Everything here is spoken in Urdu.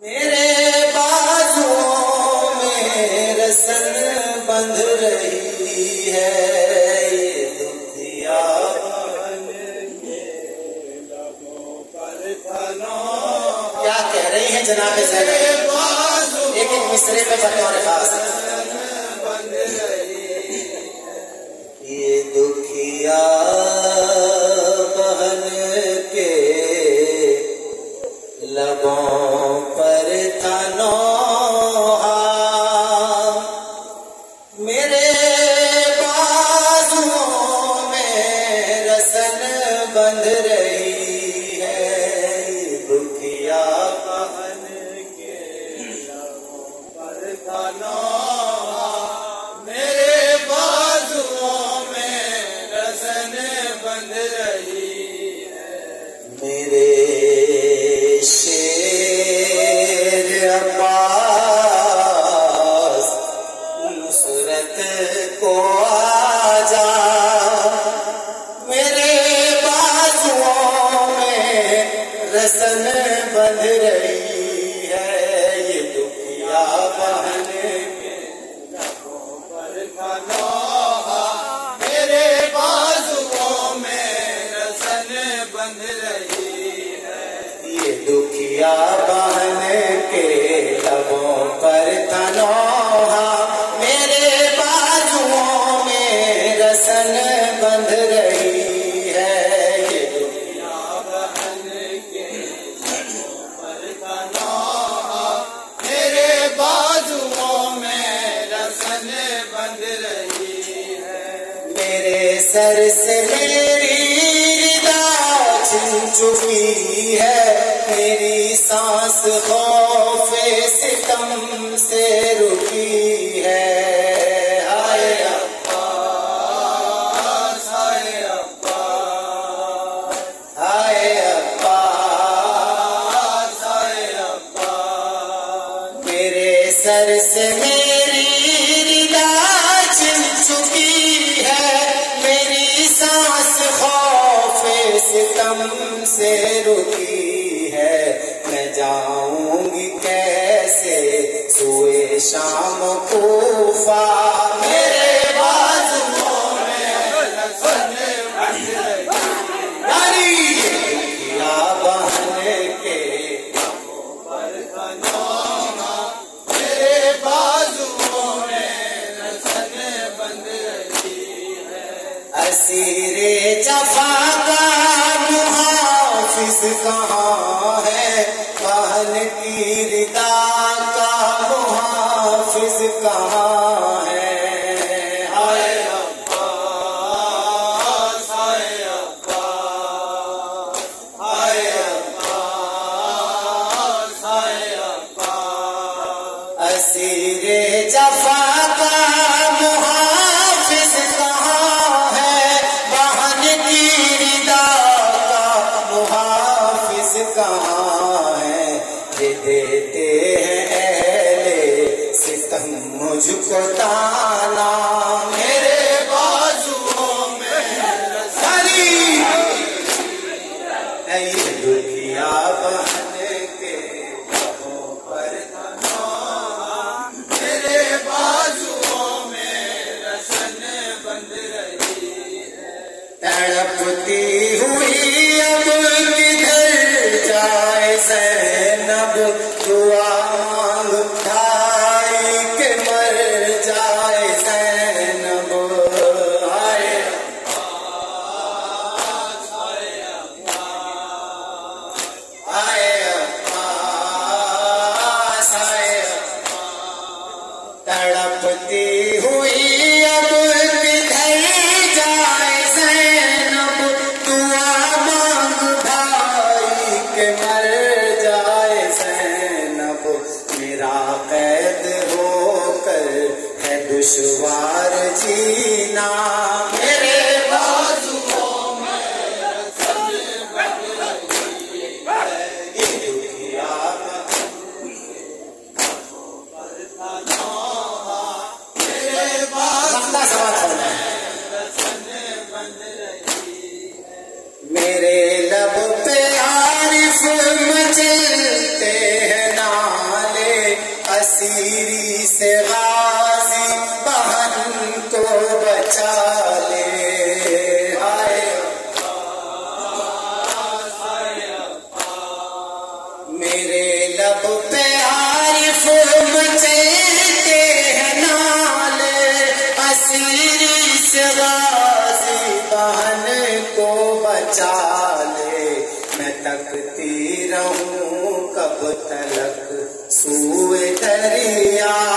میرے بازوؤں میں رسن بندھ رہی ہے یہ دکھیا کیا کہہ رہی ہیں جناب زینب ایک ایک مصرے میں بطور خاص یہ دکھیا بہن کے لبوں پر تھا نوحہ میرے بازوؤں میں رسن بندھ رہی ہے یہ دکھیا بہن کے لبوں پر تھا نوحہ میرے بازوؤں میں رسن بندھ رہی ہے میرے شیر عباس نصرت کو آجا میرے بازوؤں میں رسن بندھ رہی ہے یہ دکھیا بہن کے لبوں پر تھا نوحہ میرے بازوؤں میں رسن بندھ رہی ہے یہ دکھیا بہن کے لبوں پر تھا نوحہ میرے بازوؤں میں رسن بندھ رہی ہے یہ دکھیا بہن کے لبوں پر تھا نوحہ میرے بازوؤں میں رسن بندھ رہی ہے میرے سر سے میری ردا چھن چکی ہے میری سانس خوف ستم سے رکی ہے ہائے عباس ہائے عباس ہائے عباس ہائے عباس میرے سر سے میری ردا چھن چکی ہے میری سانس خوف ستم سے رکی ہے میں جاؤں گی کیسے سوئے شام کوفہ میرے بازوؤں میں رسن بندھ رہی دکھیا بہن کے لبوں پر تھا نوحہ میرے بازوؤں میں رسن بندھ رہی ہے اسیر جفا کا محافظ کہاں ہے بہن کی ردا کا محافظ کہاں ہے ہائے عباس ہائے عباس ہائے عباس ہائے عباس اسیر جفا کا محافظ کہاں ہے بہن کی ردا کا محافظ کہاں ہے یہ دیتے ہیں اہل ستم مجھ کو تانا میرے بازوؤں میں رسن یہ دکھیا بہن کے لبوں پر تھا نوحہ میرے بازوؤں میں رسن بندھ رہی ہے تڑپتی ہوئی اب کدھر جائے زینب دعا مانگ بھائی کہ مر جائے زینب ہائے عباس ہائے عباس ہائے عباس ہائے عباس تڑپتی ہوئی اب کدھر جائے زینب دعا مانگ بھائی کہ مر جائے زینب میرا قید ہو کر ہے دشوار جینا میرے بازوؤں میں رسن بندھ رہی ہے یہ دکھیا بہن کے لبوں پر تھا نوحہ میرے بازوؤں میں رسن بندھ رہی ہے میرے لب پہ عارف مچلتے ہیں نا اسیری سے غازی بہن کو بچا لے. میرے لب پہ عارف مچلتے ہیں نالے، اسیری سے غازی بہن کو بچا لے. میں تکتی رہوں کب تلک سوئے دریا